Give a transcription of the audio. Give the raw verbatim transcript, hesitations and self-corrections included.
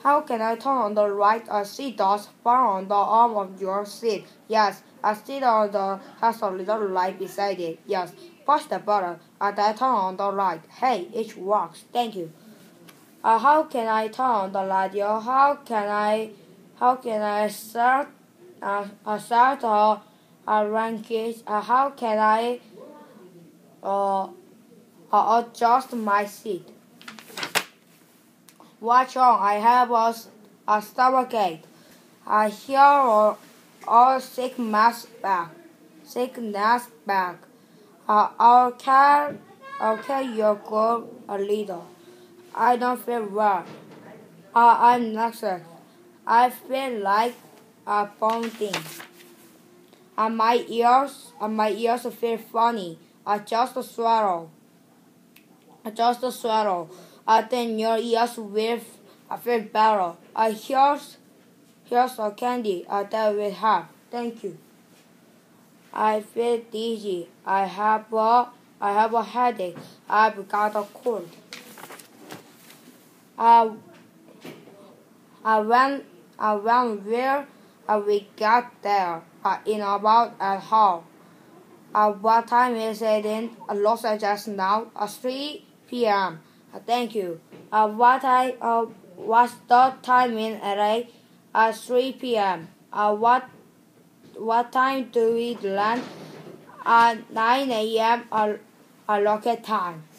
How can I turn on the right? A seat does found on the arm of your seat. Yes. A seat on the has a little light beside it. Yes. Push the button and I turn on the light. Hey, it works. Thank you. Uh, how can I turn on the radio? How can I how can I start uh, uh, start a, a ranking? Uh, how can I uh, uh, adjust my seat? What's wrong? I have a, a stomachache. I hear a, a sick mass back. Sickness back. Uh, I'll carry I'll carry your girl a little. I don't feel well. Uh, I'm nauseous. I feel like a pounding. And my ears, and my ears feel funny. I just swallow. I just swallow. I think your ears will I feel better. I here's here's a candy uh, that will help. Thank you. I feel dizzy. I have a I have a headache. I've got a cold. I I went I went where uh, we got there uh, in about an hour. Uh, what time is it in uh, Los Angeles now? Uh, three p m Uh, thank you. Uh, what I uh, what's the time in L A? Uh, three p m Uh, what what time do we land? At nine a m. Uh, uh, local time.